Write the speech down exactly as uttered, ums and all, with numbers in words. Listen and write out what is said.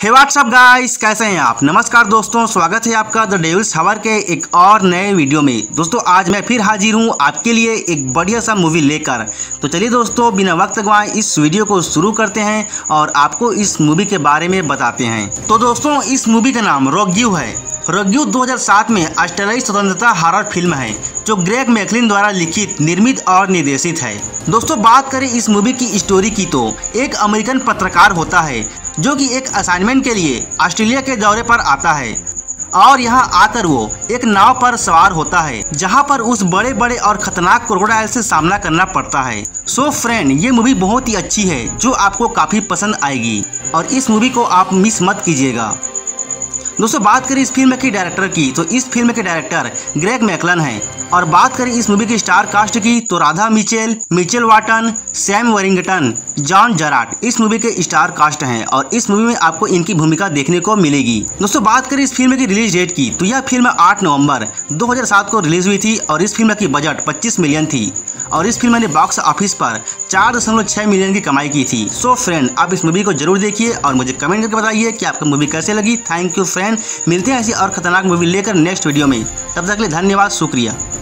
हे WhatsApp guys, कैसे हैं आप। नमस्कार दोस्तों, स्वागत है आपका द डेविल्स हावर के एक और नए वीडियो में। दोस्तों आज मैं फिर हाजिर हूं आपके लिए एक बढ़िया सा मूवी लेकर। तो चलिए दोस्तों, बिना वक्त गंवाए इस वीडियो को शुरू करते हैं और आपको इस मूवी के बारे में बताते हैं। तो दोस्तों इस मूवी का नाम रोग्यू है। रोग्यू दो हज़ार सात में ऑस्ट्रेलियाई स्वतंत्रता हॉरर फिल्म है जो ग्रेग मैकलिन द्वारा लिखित, निर्मित और निर्देशित है। दोस्तों बात करें इस मूवी की स्टोरी की तो एक अमेरिकन पत्रकार होता है जो कि एक असाइनमेंट के लिए ऑस्ट्रेलिया के दौरे पर आता है और यहाँ आकर वो एक नाव पर सवार होता है जहाँ पर उस बड़े बड़े और खतरनाक क्रोकोडाइल से सामना करना पड़ता है। सो फ्रेंड, ये मूवी बहुत ही अच्छी है जो आपको काफी पसंद आएगी और इस मूवी को आप मिस मत कीजिएगा। दोस्तों बात करें इस फिल्म के डायरेक्टर की तो इस फिल्म के डायरेक्टर ग्रेग मैकलन हैं और बात करें इस मूवी की स्टार कास्ट की तो Radha Mitchell, Michael Vartan, Sam Worthington, John Jarratt इस मूवी के स्टार कास्ट हैं और इस मूवी में आपको इनकी भूमिका देखने को मिलेगी। दोस्तों बात करें इस फिल्म की रिलीज डेट की तो यह फिल्म आठ नवंबर दो हज़ार सात को रिलीज हुई थी और इस फिल्म की बजट पच्चीस मिलियन थी और इस फिल्म ने बॉक्स ऑफिस पर चार दशमलव छह मिलियन की कमाई की थी। सो फ्रेंड, आप इस मूवी को जरूर देखिए और मुझे कमेंट करके बताइए कि आपको मूवी कैसे लगी। थैंक यू फ्रेंड, मिलते हैं ऐसी और खतरनाक मूवी लेकर नेक्स्ट वीडियो में। तब तक के लिए धन्यवाद, शुक्रिया।